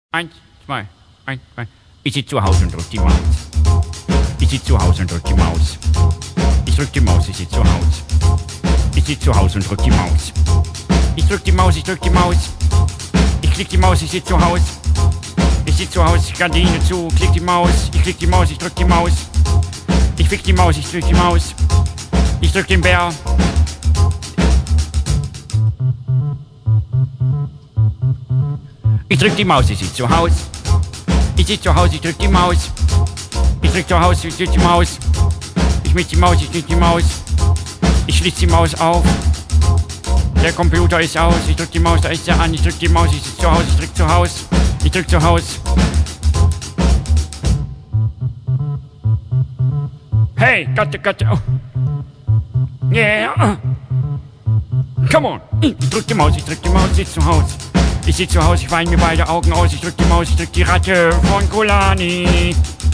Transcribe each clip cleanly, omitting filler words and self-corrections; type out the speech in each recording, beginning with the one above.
Eins, zwei, eins, zwei. Ich sitze zu Hause und drück die Maus. Ich sitze zu Hause und drück die Maus. Ich drück die Maus, ich sitze zu Hause. Ich sitze zu Hause und drück die Maus. Ich drück die Maus, ich drück die Maus. Ich klick die Maus, ich sitze zu Hause. Ich sitze zu Hause, Gardine zu, klick die Maus. Ich klick die Maus, ich drück die Maus. Ich fick die Maus, ich drück die Maus. Ich drück den Bär. Ich drück die Maus, ich sitze zu Hause. Ich sitze zu Hause, ich drück die Maus. Ich drück zu Hause, ich drück die Maus. Ich mit die Maus, ich drück die Maus. Ich schließe die Maus auf. Der Computer ist aus. Ich drück die Maus, da ist er an. Ich drück die Maus, ich sitze zu Hause, ich drück zu Hause. Ich drück zu Hause. Hey, Gatte. Oh. Yeah. Come on. Ich drück die Maus, ich sitze zu Hause. Ich sitze zu Hause, ich weine mir beide Augen aus. Ich drück die Maus, ich drück die Ratte von Kulani.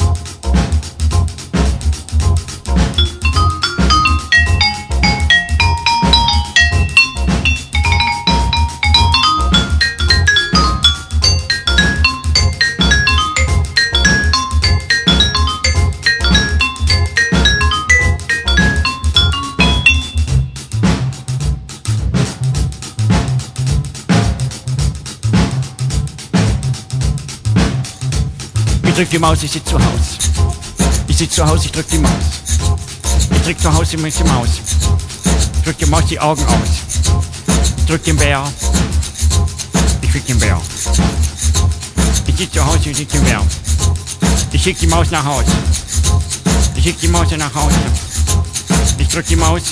Ich drück die Maus, ich sitze zu Hause. Ich sitze zu Hause, ich drück die Maus. Ich drück zu Hause mit der Maus. Ich drück die Maus die Augen aus. Ich drück den Bär. Ich fick den Bär. Ich sitze zu Hause, ich fick den Bär. Ich schick die Maus nach Hause. Ich schick die Maus nach Hause. Ich drück die Maus.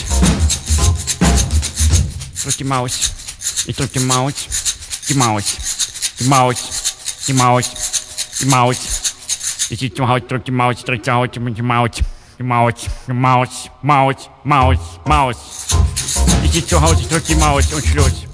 Ich drück die Maus. Ich drück die Maus. Die Maus. Die Maus. Die Maus. Die Maus. Ich sitze zu Hause, drück die Maus, ich drück zu Hause mit der Maus. Die Maus, die Maus, Maus. Ich sitze zu Hause, ich drück die Maus und Schluss.